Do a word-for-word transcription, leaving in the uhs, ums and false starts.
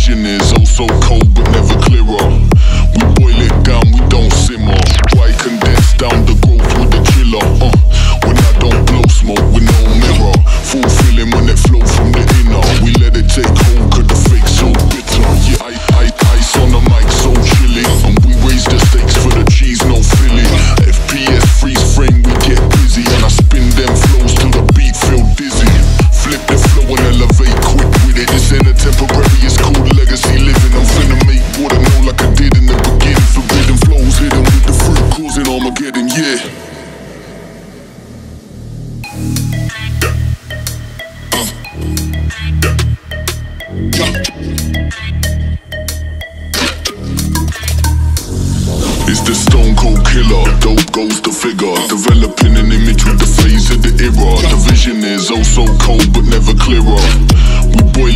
vision is oh so cold but never clearer. We boil it down, we don't simmer. Dry condense down the growth with the killer. uh, When I don't blow smoke with no mirror. Fulfilling when it flow from the inner. We let it take hold cause the fake so bitter. Yeah, I, I, ice on the mic so chilly. And we raise the stakes for the cheese, no Philly. F P S freeze frame, we get busy. And I spin them flows till the beat feel dizzy. Flip the flow and elevate quick with it. This ain't a temporary, it's called legacy living. I'm finna make what I know like I did in the beginning. Forbidden flows hidden with the fruit causing Armageddon, yeah. It's the stone cold killer, dope goes the figure. Developing an image with the phase of the era. The vision is oh so cold but never clearer. We boil